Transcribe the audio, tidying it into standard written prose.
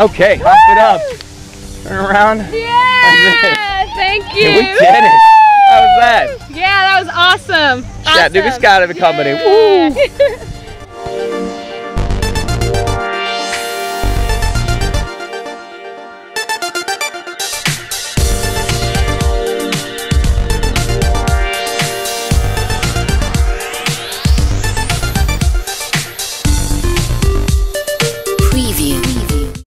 Okay, hop it up. Turn around. Yeah, thank you. Yeah, we did it. How was that? Yeah, that was awesome. Chattanooga Skydiving Company. Woo!